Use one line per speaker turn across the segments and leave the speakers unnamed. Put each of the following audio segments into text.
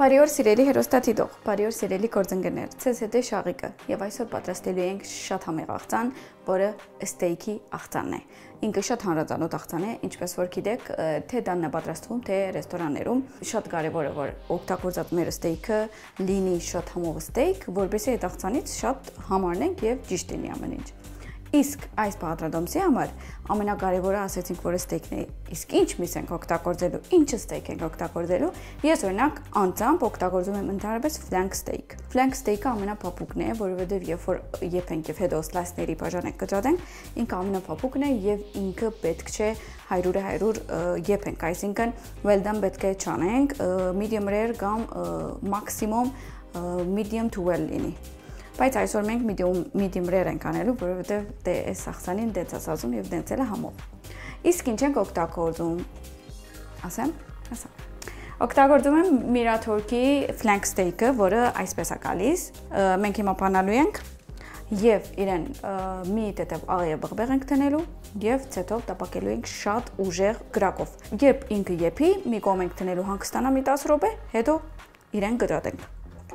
Բարի օր սիրելի հեռուստադիտող, բարի օր սիրելի գործընկերներ, ցեզ հետ է Շաղիկը եւ այսօր պատրաստելու ենք շատ համեղ աղցան, որը ստեյքի աղցանն է։ Ինքը շատ հանրածանոթ աղցան է, ինչպես որ գիտեք, թե դա պատրաստվում, թե ռեստորաններում, շատ կարեւոր է որ օգտագործած մեր ստեյքը լինի շատ համով ստեյք, որովհետեւ այդ աղցանից շատ համարնենք եւ ճիշտ լինի ամեն ինչ։ Իսկ այս բաղադրատոմսի համար ամենակարևորը ասեցինք, որ ստեյքն է։ Իսկ ինչ միս ենք օգտագործելու, ինչ ստեյք ենք օգտագործելու։ Ես օրինակ անձամբ օգտագործում եմ ընդհանրապես flank steak։ Flank steak-ը ամենափափուկն է, որովհետև երբ որ եփենք եւ հետո սլայսների բաժանենք կտրատենք, ինքը ամենափափուկն է եւ ինքը պետք չէ 100-100 եփենք, այսինքն well done պետք է չանենք, medium rare կամ maximum medium to well լինի։ Բայց այսօր մենք medium rare ենք անելու, որովհետև դե այս աղցանին դենց ասածում եւ դենց էլ է համով։ Իսկ ինչ ենք օգտագործում, ասեմ։ Օգտագործում եմ Miratorki flank steak-ը, որը այսպես է գալիս։ Մենք հիմա բանալու ենք եւ իրեն մի տետև աղի բղբեղ ենք տնելու եւ ցետով տապակելու ենք շատ ուժեղ գրակով։ Երբ ինքը եփի, մի կողմ ենք տնելու հանգստանա մի 10 րոպե, հետո իրեն կտրատենք։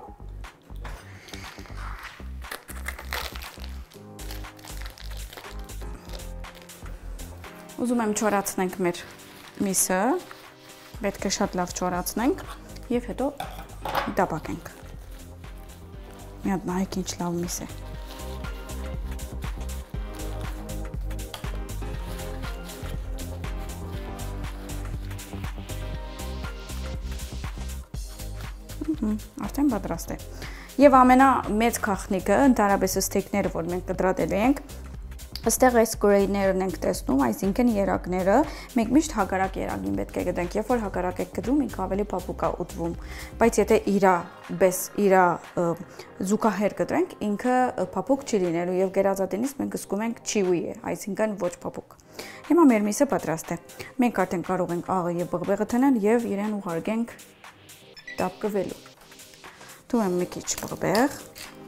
Ուզում եմ չորացնենք մեր միսը, պետք է շատ լավ չորացնենք եւ հետո տապակենք։ Մի հատ նայեք ինչ լավ միս է։ Արդեն պատրաստ է։ Եվ ամենամեծ գաղտնիքը ընդհանրապես ստեյքները, որ մենք կտրատելու ենք, Այստեղ այս գրեյներն ենք տեսնում, այսինքն երակները, մենք միշտ հակառակ երակին պետք է գտնենք, երբ որ հակառակ եք գտնում, ինքը ավելի փափուկ է ուտվում, բայց եթե իրա զուգահեռ գտնենք, ինքը փափուկ չի լինելու եւ գերազատինից մենք զգում ենք չիուի է, այսինքն ոչ փափուկ։ Հիմա մեր միսը պատրաստ է։ Մենք արդեն կարող ենք աղը եւ բղբեղը տնել եւ իրեն ուղարկենք տապկվելու։ Թում եմ մի քիչ բղբեղ։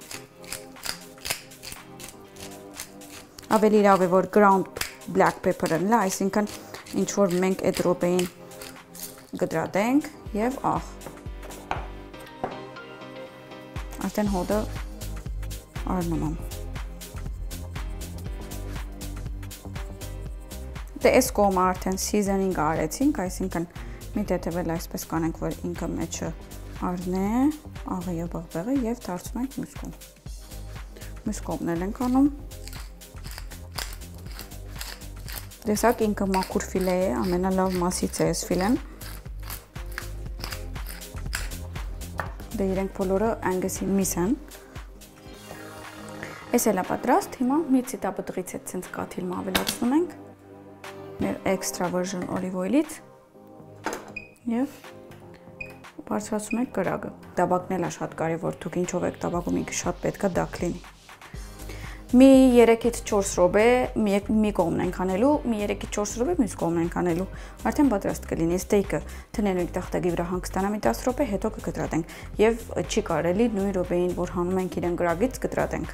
Ավելի լավ է որ ground black pepper-ն լա, այսինքն ինչ որ մենք այդ րոպեին կտրատենք եւ աղ։ Արդեն հոդը արնում։ Դե այս կողմը արդեն seasoning արեցինք, այսինքն մի տետևել այսպես կանենք, որ ինքը մեջը առնե, աղը եւ բղբեղը եւ դարձնում ենք մյուս կողմ։ Մյուս կողմն էլ ենք անում։ Տեսակ ինքը մաքուր ֆիլե է, ամենալավ մասից է այս ֆիլեն։ Դե իրենք բոլորը անգեսի միս են։ Այս էլ է պատրաստ, հիմա մի ցիտապտղից հետ ցենց կաթիլը ավելացնում ենք մեր extra virgin olive oil-ից եւ բարձրացնում ենք կրակը։ Տաբակն էլ է շատ կարևոր, դուք ինչով եք տաբակում, ինքը շատ պետք է դակ լինի։ Մի 3-ից 4 րոպե մի կողմն ենք անելու, մի 3-ից 4 րոպե մյուս կողմն ենք անելու։ Արդեն պատրաստ կլինի ստեյքը, տնելու ենք տախտակի վրա հանգստանա մի 10 րոպե, հետո կկտրատենք։ Եվ չի կարելի նույն րոպեին, որ հանում ենք իրեն գրագից, կտրատենք։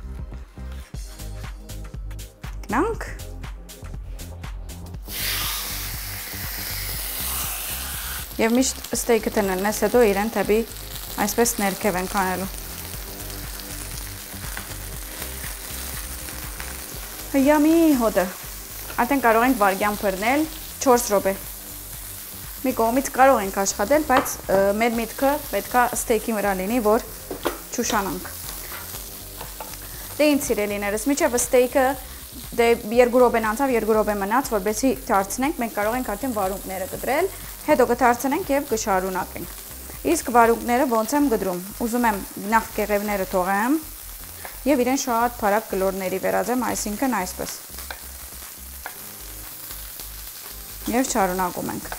Գնանք։ Եվ միշտ ստեյքը տնելն ես, հետո իրեն թեպի այսպես ներքև ենք անելու։ Հյամի հոդը, արդեն կարող ենք վարգյան բռնել 4 րոպե։ Մի կողմից կարող ենք աշխատել, բայց մեր միտքը պետքա ստեյքի վրա լինի, որ չուշանանք։ Դե ինձ սիրելիներս, միջև ստեյքը դե 2 րոպեն անցավ, 2 րոպե մնաց, որպեսզի դարձնենք, մենք կարող ենք արդեն վարունգները կտրել, հետո կդարձնենք եւ կշարունակենք։ Իսկ վարունգները ոնց եմ գտրում։ Ուզում եմ նախ կեղևները թողեմ եւ իրեն շատ բարակ կլորների վերածեմ, այսինքն այսպես։ Եվ շարունակում ենք։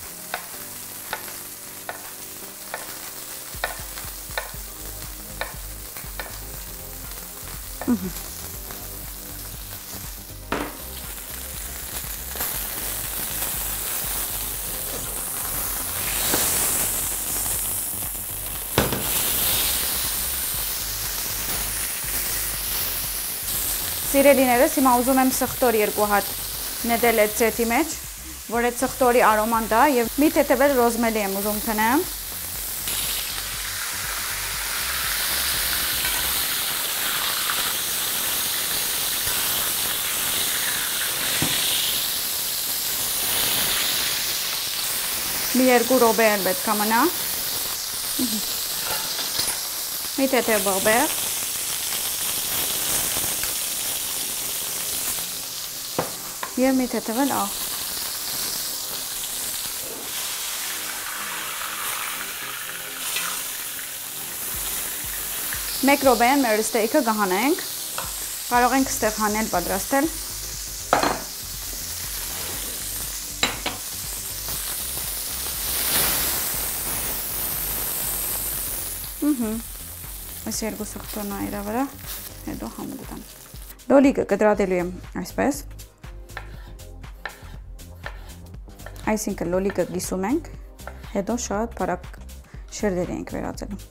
Սիրելիներս, հիմա ուզում եմ սխտոր 2 հատ նետել այդ ցետի մեջ, որ այդ սխտորի արոման դա եւ մի թեթևել ռոզմերի եմ ուզում տնեմ։ Մի 2 րոպե էլ պետք է մնա։ Մի թեթև բաղբեղ։ Եվ մի թեթև էլ աղ։ Մեկ րոպեին մեր ստեյքը կհանենք։ Կարող ենք ստեղ հանել պատրաստել։ Այս երկու սխտորն այրա վրա, հետո համուտան։ Լոլիկը կտրատելու եմ այսպես։ Այսինքն լոլիկը կիսում ենք, հետո շատ բարակ շերտերի ենք վերածելու։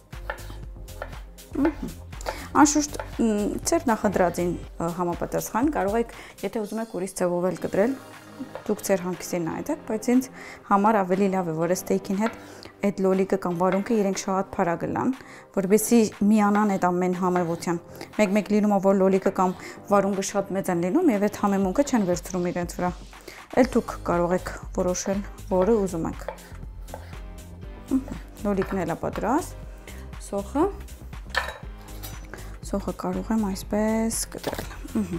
Անշուշտ ձեր նախընտրածին համապատասխան կարող եք, եթե ուզում եք ուրիշ ձևով էլ կտրել, դուք ձեր հանգստին նայեք, բայց ինձ համար ավելի լավ է, որ ստեյքին հետ այդ լոլիկը կամ վարունգը իրենք շատ փարագ լան, որովհետեւ միանան այդ ամեն համևության։ Մեկ-մեկ լինում է, որ լոլիկը կամ վարունգը շատ մեծ են լինում եւ այդ համեմունքը չեն վերցնում իրենց վրա։ Էլ դուք կարող եք որոշել, որը ուզում եք։ Լոլիկն էլ է պատրաստ, Սոխը կարող եմ այսպես կտրել։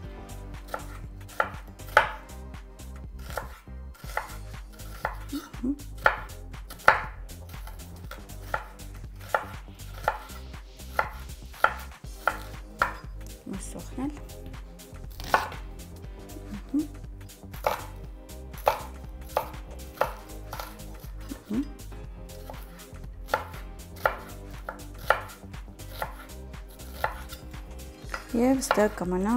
Սոխնել։ Եվ ստեղ կմնա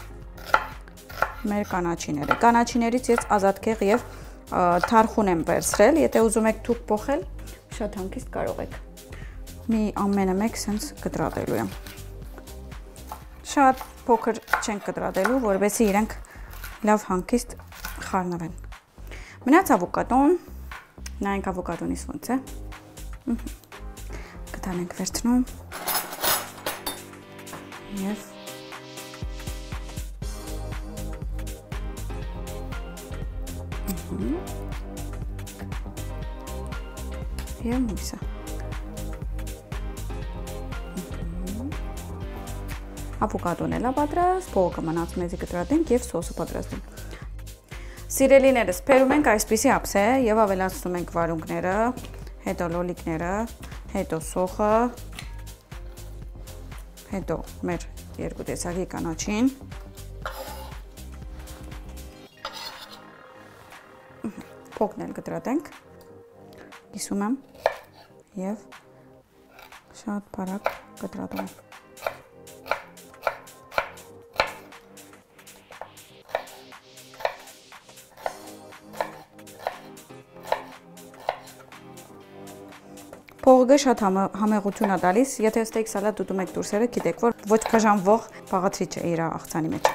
մեր կանաչիները։ Կանաչիներից ես ազատքեղ եւ թարխուն եմ վերցրել, եթե ուզում եք թուղթ փոխել, շատ հանգիստ կարող եք։ Մի ամենը մեկ սենց կտրատելու եմ։ Շատ փոքր չենք կտրատելու, որովհետեւ իրենք լավ հանգիստ խառնվեն։ Մնաց ավոկադոն, նայենք ավոկադոնից ոնց է։ Կտան ենք վերցնում։ Եվ Եվ մույսը։ Ավոկադոն էլ է պատրաստ, փողը մնաց մեզի կտրատենք եւ սոսը պատրաստենք։ Սիրելիներս, բերում ենք այսպիսի ափսե եւ ավելացնում ենք վարունգները, հետո լոլիկները, հետո սոխը, հետո մեր երկու տեսակի կանաչին։ Փողն էլ կտրատենք։ Կիսում եմ եւ շատ բարակ կտրատում եմ։ Փողը շատ համեղություն է տալիս, եթե ստեյք սալատ ուտում եք դուրսերը, գիտեք, որ ոչ բաժանվող բաղադրիչ է իր աղցանի մեջ։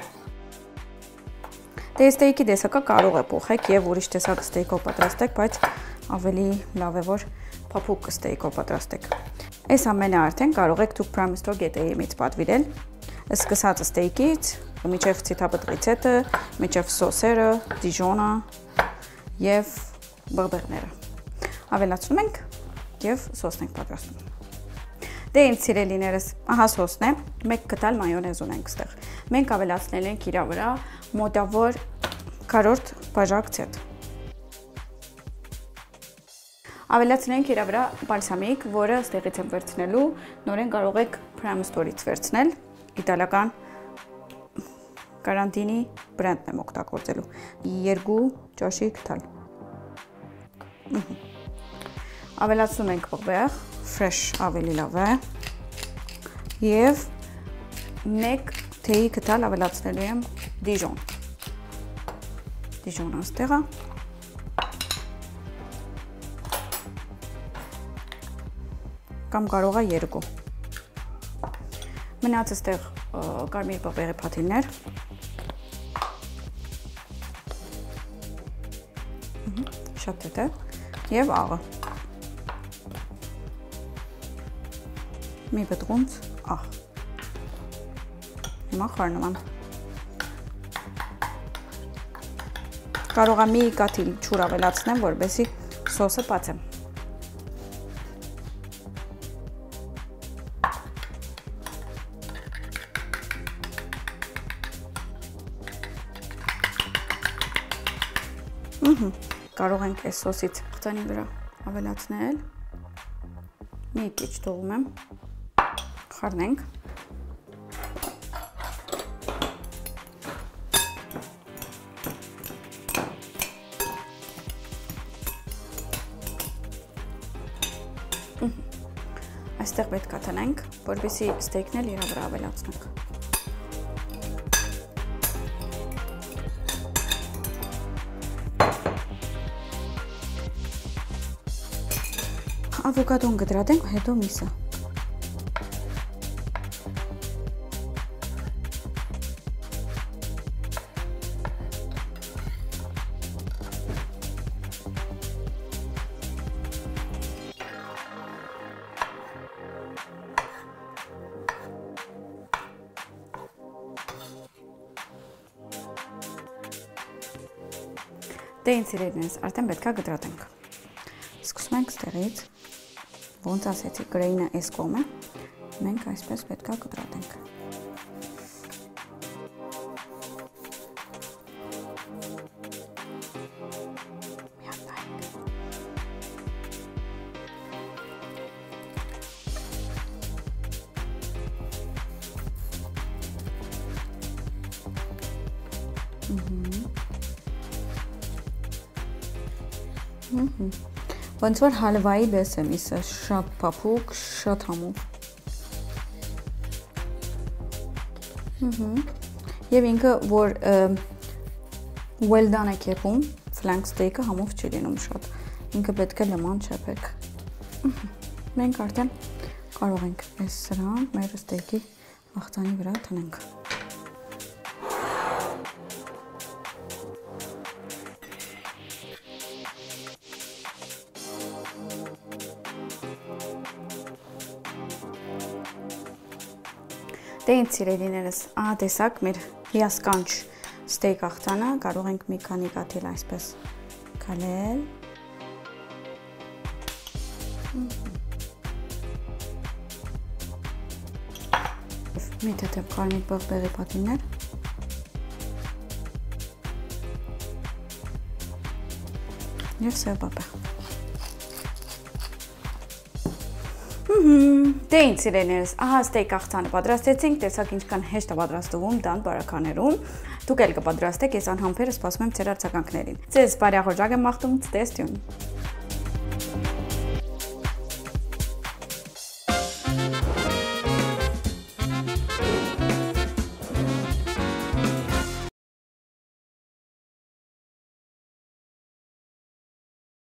Դե ստեյքի տեսակը կարող է փոխեք եւ ուրիշ տեսակ ստեյքով պատրաստեք, բայց ավելի լավ է, որ փափուկ ստեյքով պատրաստեք։ Այս ամենը արդեն կարող եք դուք Primestor GTM-ից պատվիրել, սկսած ստեյքից, միջև ցիթապտղից հետը, միջև սոսերը, դիժոնը եւ բրբերները։ Ավելացնում ենք եւ սոսն ենք պատրաստում։ Դե ինձ սիրելիներս, ահա սոսն է, մեկ կտալ մայոնեզ ունենք ստեղ։ Մենք ավելացնել ենք իր վրա մոտավոր 1/4 բաժակ ցետ։ Ավելացնենք իր վրա բալսամիկ, որը ստեղից եմ վերցնելու, նորեն կարող եք Primestor-ից վերցնել, իտալական կարանտինի բրենդն եմ օգտագործելու։ 2 ճաշի կտալ։ Ավելացնում ենք բղբեղ, fresh ավելի լավ է։ Եվ 1 թեյի կտալ ավելացնելու եմ դիժոն։ Դիժոնը ստեղ է։ Կամ կարող է 2։ Մնաց ստեղ կարմիր բղբեղի փաթիլներ։ Շատ թեթև եւ աղը։ Մի բտրունց աղ։ Հիմա խառնում եմ։ Կարող եմ մի կաթիլ ջուր ավելացնեմ, որպեսզի սոսը բացեմ։ Կարող ենք այս սոսից աղցանի վրա ավելացնել։ Մի քիչ թողում եմ։ Խառնենք։ Այստեղ պետք է տնենք, որպեսզի ստեյքն էլ իր վրա ավելացնենք։ Ավոկադոն կդրատենք, հետո միսը։ Դե ինձ սիրելիներս, արդեն պետք է կտրատենք։ Սկսում ենք ստեղից, ոնց ասեցի, գրեյնը այս կողմը, մենք այսպես պետք է կտրատենք։ Ոնց որ հալվայի պես է միսը, շատ փափուկ, շատ համով։ Եվ ինքը, որ well done է կեպում, flank steak-ը համով չի լինում շատ։ Ինքը պետք է լման չեպեք։ Մենք արդեն կարող ենք այս սրան մեր steak-ի աղցանի վրա տնենք։ Դե ինձ սիրելիներս, ահա տեսակ մեր հիասքանչ ստեյք աղցանը, կարող ենք մի քանի կաթիլ այսպես քալել։ Մի թեթև կարմիր բեղբեղի պատիներ։ Եվ սև պապեղ։ Դե ինձ սիրելիներս, ահա ստեյք աղցանը պատրաստեցինք, տեսակ ինչքան հեշտ է պատրաստվում տան բարականերում։ Դուք էլ կպատրաստեք, ես անհամբեր սպասում եմ ձեր արձագանքներին։ Ձեզ բարյախոհ եմ մաղթում, stay tuned։